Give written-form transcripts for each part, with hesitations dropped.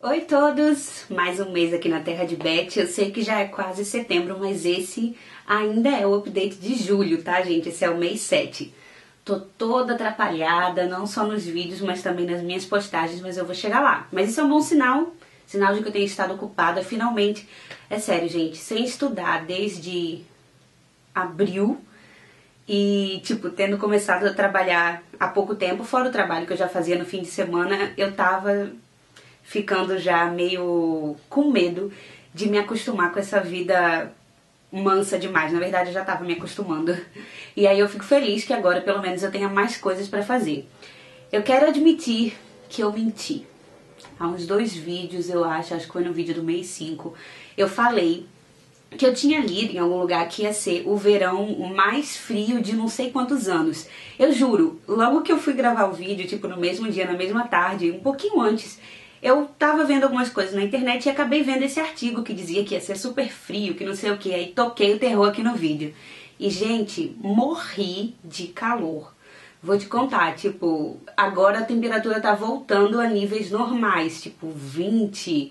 Oi todos! Mais um mês aqui na Terra de Beth. Eu sei que já é quase setembro, mas esse ainda é o update de julho, tá, gente? Esse é o mês 7. Tô toda atrapalhada, não só nos vídeos, mas também nas minhas postagens, mas eu vou chegar lá. Mas isso é um bom sinal, sinal de que eu tenho estado ocupada, finalmente. É sério, gente, sem estudar desde abril e, tipo, tendo começado a trabalhar há pouco tempo, fora o trabalho que eu já fazia no fim de semana, eu tava ficando já meio com medo de me acostumar com essa vida mansa demais. Na verdade, eu já tava me acostumando. E aí eu fico feliz que agora, pelo menos, eu tenha mais coisas pra fazer. Eu quero admitir que eu menti. Há uns 2 vídeos, eu acho que foi no vídeo do mês 5, eu falei que eu tinha lido em algum lugar que ia ser o verão mais frio de não sei quantos anos. Eu juro, logo que eu fui gravar o vídeo, tipo no mesmo dia, na mesma tarde, um pouquinho antes, eu tava vendo algumas coisas na internet e acabei vendo esse artigo que dizia que ia ser super frio, que não sei o que, aí toquei o terror aqui no vídeo. E, gente, morri de calor. Vou te contar, tipo, agora a temperatura tá voltando a níveis normais, tipo 20,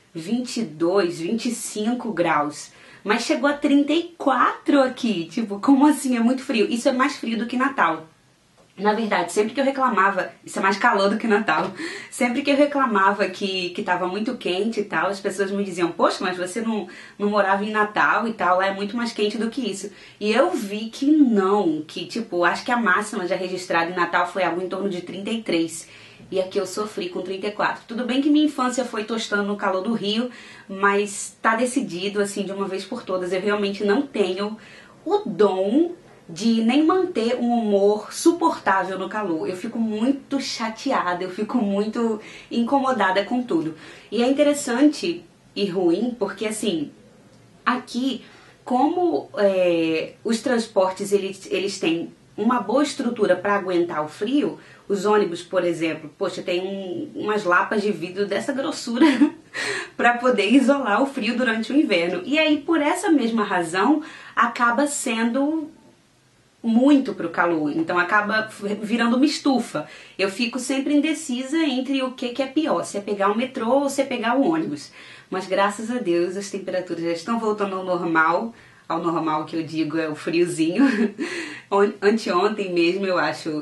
22, 25 graus. Mas chegou a 34 aqui, tipo, como assim? É muito frio. Isso é mais frio do que Natal. Na verdade, sempre que eu reclamava, isso é mais calor do que Natal, sempre que eu reclamava que tava muito quente e tal, as pessoas me diziam, poxa, mas você não morava em Natal e tal, lá é muito mais quente do que isso. E eu vi que não, que tipo, acho que a máxima já registrada em Natal foi algo em torno de 33. E aqui eu sofri com 34. Tudo bem que minha infância foi tostando no calor do Rio, mas tá decidido assim de uma vez por todas. Eu realmente não tenho o dom de nem manter um humor suportável no calor. Eu fico muito chateada, eu fico muito incomodada com tudo. E é interessante e ruim porque, assim, aqui, como os transportes eles têm uma boa estrutura para aguentar o frio, os ônibus, por exemplo, poxa, tem umas lapas de vidro dessa grossura para poder isolar o frio durante o inverno. E aí, por essa mesma razão, acaba sendo muito pro calor, então acaba virando uma estufa. Eu fico sempre indecisa entre o que é pior, se é pegar o metrô ou se é pegar o ônibus. Mas graças a Deus as temperaturas já estão voltando ao normal que eu digo é o friozinho. Anteontem mesmo, eu acho,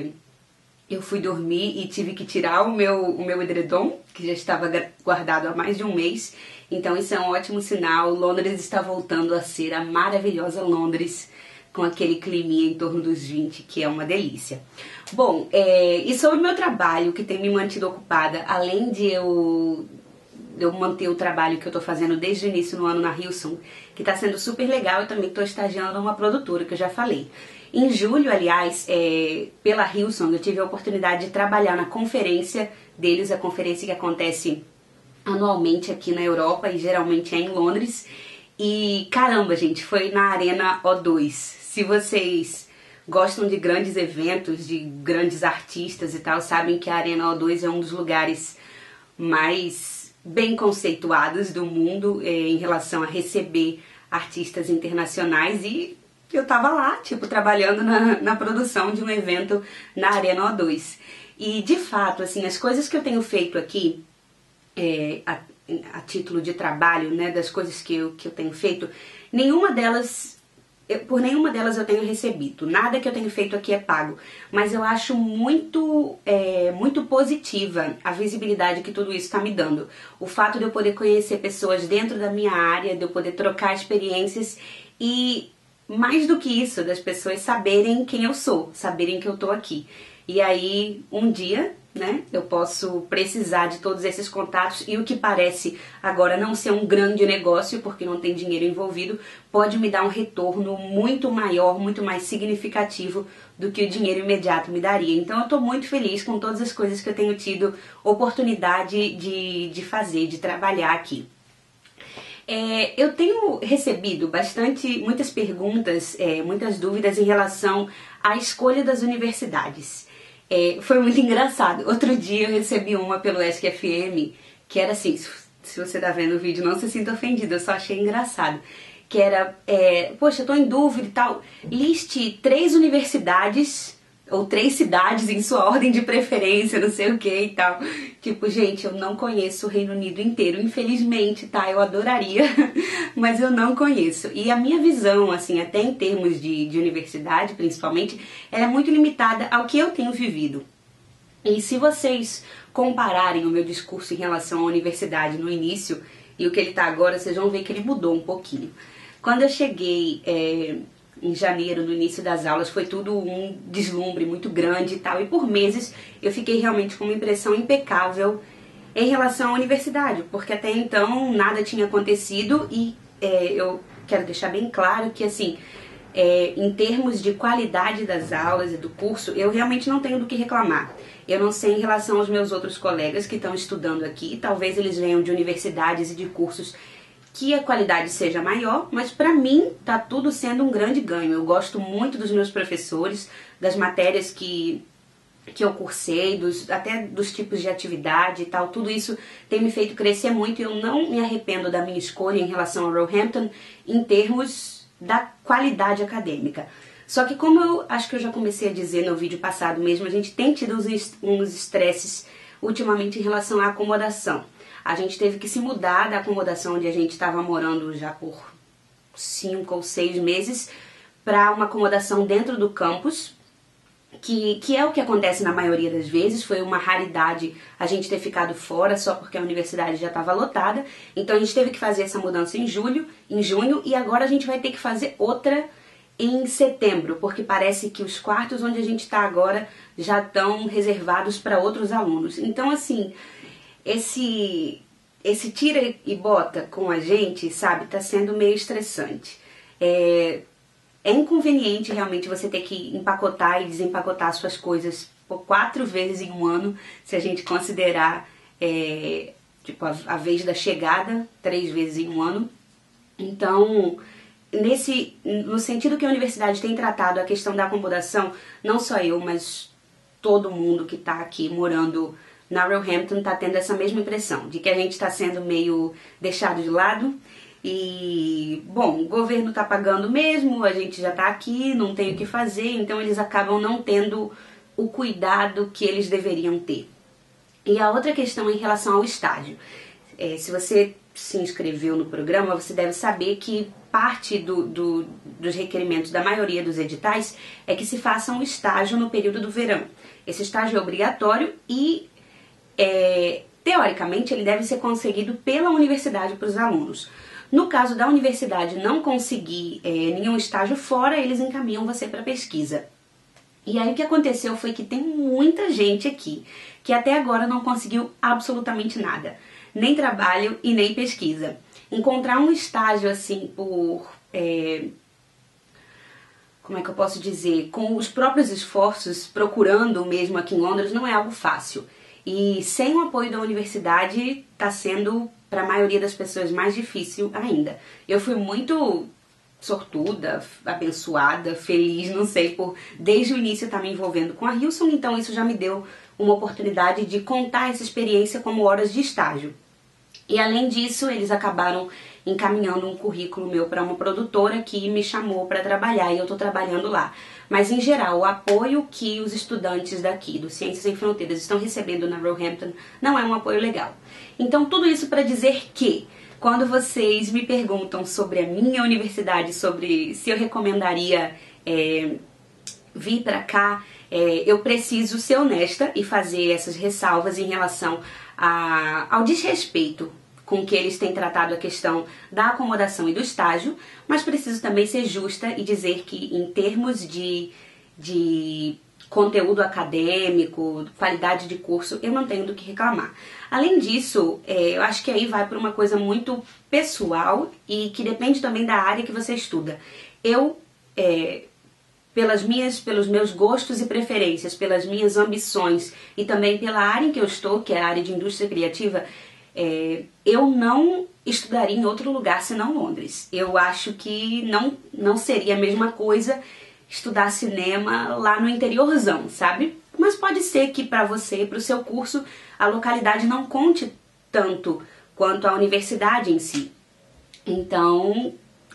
eu fui dormir e tive que tirar o meu edredom, que já estava guardado há mais de um mês. Então isso é um ótimo sinal. Londres está voltando a ser a maravilhosa Londres, com aquele climinha em torno dos 20, que é uma delícia. Bom, e sobre o meu trabalho, que tem me mantido ocupada, além de eu manter o trabalho que eu tô fazendo desde o início no ano na Hilson, que tá sendo super legal, eu também tô estagiando numa produtora, que eu já falei. Em julho, aliás, pela Hilson, eu tive a oportunidade de trabalhar na conferência deles, a conferência que acontece anualmente aqui na Europa e geralmente é em Londres. E caramba, gente, foi na Arena O2. Se vocês gostam de grandes eventos, de grandes artistas e tal, sabem que a Arena O2 é um dos lugares mais bem conceituados do mundo em relação a receber artistas internacionais, e eu tava lá, tipo, trabalhando na produção de um evento na Arena O2. E de fato, assim, as coisas que eu tenho feito aqui, a título de trabalho, né, das coisas que eu tenho feito, por nenhuma delas eu tenho recebido. Nada que eu tenho feito aqui é pago. Mas eu acho muito positiva a visibilidade que tudo isso está me dando. O fato de eu poder conhecer pessoas dentro da minha área, de eu poder trocar experiências e, mais do que isso, das pessoas saberem quem eu sou, saberem que eu tô aqui. E aí, um dia, né, eu posso precisar de todos esses contatos, e o que parece agora não ser um grande negócio, porque não tem dinheiro envolvido, pode me dar um retorno muito maior, muito mais significativo do que o dinheiro imediato me daria. Então eu tô muito feliz com todas as coisas que eu tenho tido oportunidade de fazer, de trabalhar aqui. Eu tenho recebido muitas perguntas, muitas dúvidas em relação à escolha das universidades. Foi muito engraçado. Outro dia eu recebi uma pelo ESC-FM, que era assim, se você tá vendo o vídeo, não se sinta ofendido, eu só achei engraçado. Que era, poxa, eu tô em dúvida e tal, liste 3 universidades ou 3 cidades em sua ordem de preferência, não sei o que e tal. Tipo, gente, eu não conheço o Reino Unido inteiro, infelizmente, tá? Eu adoraria, mas eu não conheço. E a minha visão, assim, até em termos de universidade, principalmente, ela é muito limitada ao que eu tenho vivido. E se vocês compararem o meu discurso em relação à universidade no início e o que ele tá agora, vocês vão ver que ele mudou um pouquinho. Quando eu cheguei em janeiro, no início das aulas, foi tudo um deslumbre muito grande e tal. E por meses eu fiquei realmente com uma impressão impecável em relação à universidade, porque até então nada tinha acontecido e eu quero deixar bem claro que, assim, em termos de qualidade das aulas e do curso, eu realmente não tenho do que reclamar. Eu não sei em relação aos meus outros colegas que estão estudando aqui, talvez eles venham de universidades e de cursos que a qualidade seja maior, mas para mim tá tudo sendo um grande ganho. Eu gosto muito dos meus professores, das matérias que eu cursei, até dos tipos de atividade e tal, tudo isso tem me feito crescer muito e eu não me arrependo da minha escolha em relação ao Roehampton em termos da qualidade acadêmica. Só que como eu acho que eu já comecei a dizer no vídeo passado mesmo, a gente tem tido uns estresses ultimamente em relação à acomodação. A gente teve que se mudar da acomodação onde a gente estava morando já por 5 ou 6 meses para uma acomodação dentro do campus, que é o que acontece na maioria das vezes. Foi uma raridade a gente ter ficado fora só porque a universidade já estava lotada. Então a gente teve que fazer essa mudança em junho, e agora a gente vai ter que fazer outra em setembro, porque parece que os quartos onde a gente está agora já estão reservados para outros alunos. Então, assim, esse tira e bota com a gente, sabe, tá sendo meio estressante. É inconveniente realmente você ter que empacotar e desempacotar suas coisas por 4 vezes em um ano, se a gente considerar tipo a vez da chegada, 3 vezes em um ano. Então, no sentido que a universidade tem tratado a questão da acomodação, não só eu, mas todo mundo que está aqui morando na Roehampton está tendo essa mesma impressão, de que a gente está sendo meio deixado de lado. E, bom, o governo está pagando mesmo, a gente já está aqui, não tem o que fazer, então eles acabam não tendo o cuidado que eles deveriam ter. E a outra questão é em relação ao estágio. Se você se inscreveu no programa, você deve saber que parte dos requerimentos da maioria dos editais é que se faça um estágio no período do verão. Esse estágio é obrigatório e, teoricamente, ele deve ser conseguido pela universidade para os alunos. No caso da universidade não conseguir nenhum estágio fora, eles encaminham você para pesquisa. E aí o que aconteceu foi que tem muita gente aqui que até agora não conseguiu absolutamente nada. Nem trabalho e nem pesquisa. Encontrar um estágio assim por... como é que eu posso dizer? Com os próprios esforços, procurando mesmo aqui em Londres, não é algo fácil. E sem o apoio da universidade está sendo, para a maioria das pessoas, mais difícil ainda. Eu fui muito sortuda, abençoada, feliz, não sei, por desde o início estar me envolvendo com a Hilson, então isso já me deu uma oportunidade de contar essa experiência como horas de estágio. E além disso, eles acabaram encaminhando um currículo meu para uma produtora que me chamou para trabalhar e eu estou trabalhando lá. Mas em geral, o apoio que os estudantes daqui do Ciências Sem Fronteiras estão recebendo na Roehampton não é um apoio legal. Então tudo isso para dizer que quando vocês me perguntam sobre a minha universidade, sobre se eu recomendaria vir para cá, eu preciso ser honesta e fazer essas ressalvas em relação ao desrespeito com que eles têm tratado a questão da acomodação e do estágio, mas preciso também ser justa e dizer que em termos de conteúdo acadêmico, qualidade de curso, eu não tenho do que reclamar. Além disso, eu acho que aí vai por uma coisa muito pessoal e que depende também da área que você estuda. Eu, pelos meus gostos e preferências, pelas minhas ambições e também pela área em que eu estou, que é a área de indústria criativa, eu não estudaria em outro lugar senão Londres. Eu acho que não seria a mesma coisa estudar cinema lá no interiorzão, sabe? Mas pode ser que para você, para o seu curso, a localidade não conte tanto quanto a universidade em si. Então,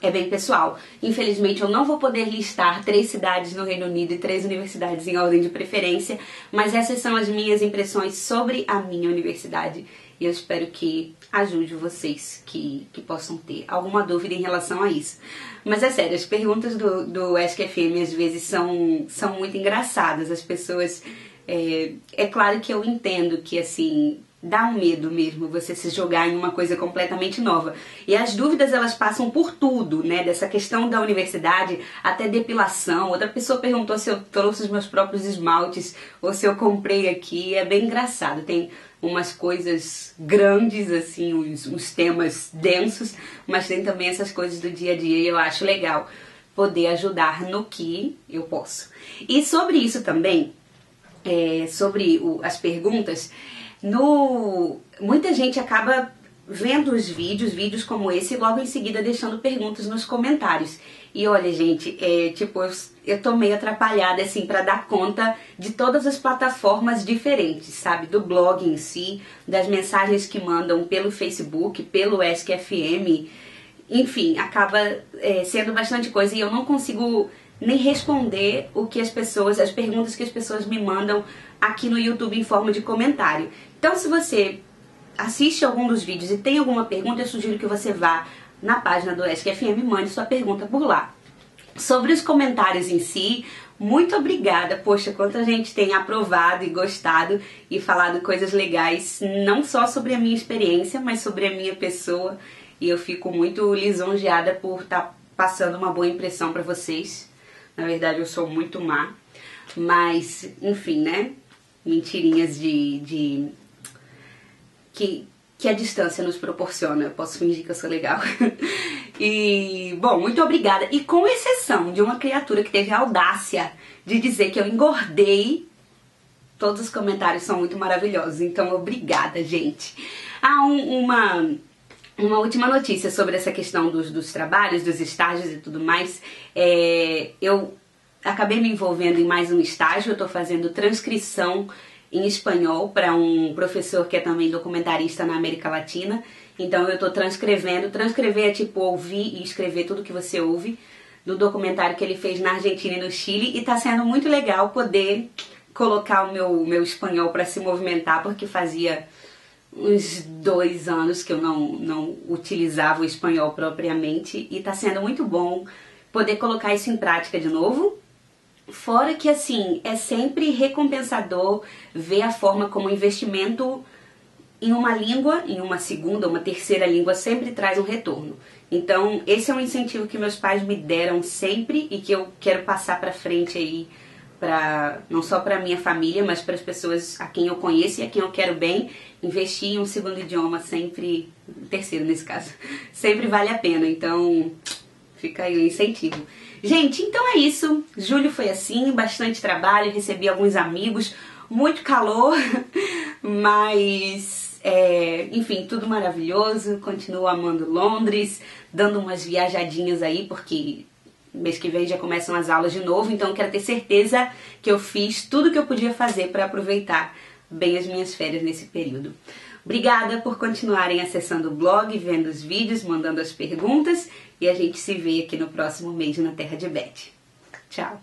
é bem pessoal. Infelizmente eu não vou poder listar 3 cidades no Reino Unido e 3 universidades em ordem de preferência, mas essas são as minhas impressões sobre a minha universidade e eu espero que ajude vocês que possam ter alguma dúvida em relação a isso. Mas é sério, as perguntas do Ask FM às vezes são muito engraçadas. As pessoas... É claro que eu entendo que, assim, dá um medo mesmo você se jogar em uma coisa completamente nova. E as dúvidas, elas passam por tudo, né? Dessa questão da universidade até depilação. Outra pessoa perguntou se eu trouxe os meus próprios esmaltes ou se eu comprei aqui. É bem engraçado. Tem umas coisas grandes, assim, uns temas densos, mas tem também essas coisas do dia a dia e eu acho legal poder ajudar no que eu posso. E sobre isso também... sobre as perguntas, muita gente acaba vendo os vídeos como esse e logo em seguida deixando perguntas nos comentários. E olha, gente, eu tô meio atrapalhada assim pra dar conta de todas as plataformas diferentes, sabe? Do blog em si, das mensagens que mandam pelo Facebook, pelo Ask FM, enfim, acaba sendo bastante coisa e eu não consigo nem responder as perguntas que as pessoas me mandam aqui no YouTube em forma de comentário. Então, se você assiste algum dos vídeos e tem alguma pergunta, eu sugiro que você vá na página do Ask FM e mande sua pergunta por lá. Sobre os comentários em si, muito obrigada. Poxa, quanta gente tem aprovado e gostado e falado coisas legais, não só sobre a minha experiência, mas sobre a minha pessoa. E eu fico muito lisonjeada por estar passando uma boa impressão para vocês. Na verdade, eu sou muito má, mas, enfim, né? Mentirinhas que a distância nos proporciona. Eu posso fingir que eu sou legal. E, bom, muito obrigada. E com exceção de uma criatura que teve a audácia de dizer que eu engordei, todos os comentários são muito maravilhosos. Então, obrigada, gente. Uma última notícia sobre essa questão dos trabalhos, dos estágios e tudo mais. Eu acabei me envolvendo em mais um estágio. Eu estou fazendo transcrição em espanhol para um professor que é também documentarista na América Latina. Então eu estou transcrevendo. Transcrever é tipo ouvir e escrever tudo que você ouve do documentário que ele fez na Argentina e no Chile. E está sendo muito legal poder colocar o meu espanhol para se movimentar, porque fazia uns 2 anos que eu não utilizava o espanhol propriamente e tá sendo muito bom poder colocar isso em prática de novo. Fora que, assim, é sempre recompensador ver a forma como o investimento em uma língua, em uma segunda, uma terceira língua, sempre traz um retorno. Então, esse é um incentivo que meus pais me deram sempre e que eu quero passar pra frente aí, não só para minha família, mas para as pessoas a quem eu conheço e a quem eu quero bem. Investir em um segundo idioma sempre, terceiro nesse caso, sempre vale a pena. Então fica aí o incentivo. Gente, então é isso. Julho foi assim, bastante trabalho, recebi alguns amigos, muito calor, mas enfim, tudo maravilhoso. Continuo amando Londres, dando umas viajadinhas aí, porque mês que vem já começam as aulas de novo, então eu quero ter certeza que eu fiz tudo que eu podia fazer para aproveitar bem as minhas férias nesse período. Obrigada por continuarem acessando o blog, vendo os vídeos, mandando as perguntas e a gente se vê aqui no próximo mês na Terra de Beth. Tchau!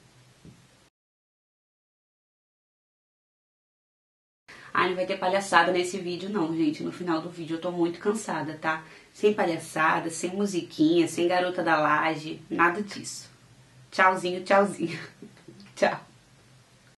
Não vai ter palhaçada nesse vídeo não, gente. No final do vídeo eu tô muito cansada, tá? Sem palhaçada, sem musiquinha, sem garota da laje, nada disso. Tchauzinho, tchauzinho. Tchau.